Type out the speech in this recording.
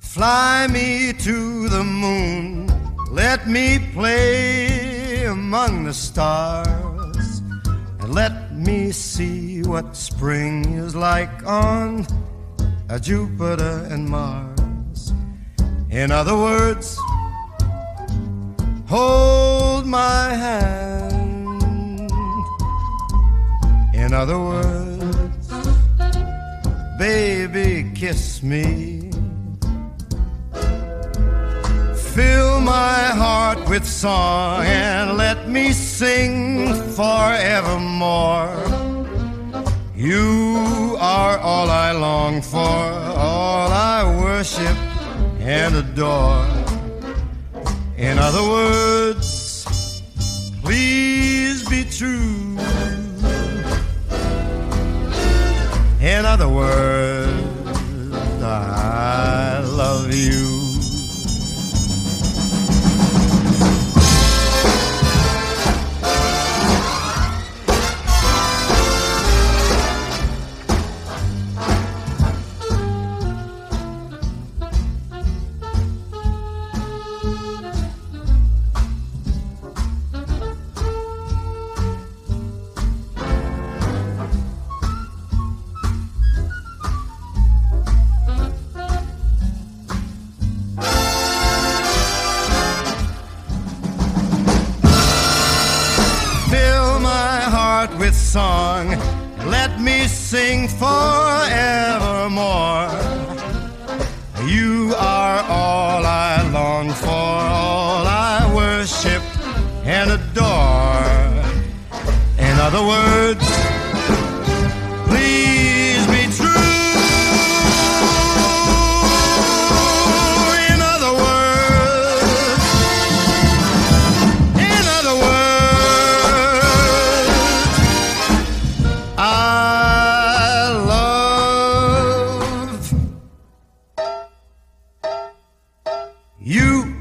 Fly me to the moon, let me play among the stars, and let me see what spring is like on Jupiter and Mars. In other words, hold my hand. In other words, baby, kiss me. Fill my heart with song and let me sing forevermore. You are all I long for, all I worship and adore. In other words, please be true. In other words, I love you. With song, let me sing forevermore. You are all I long for, all I worship and adore. In other words, please be true. In other words, in other words, I love you.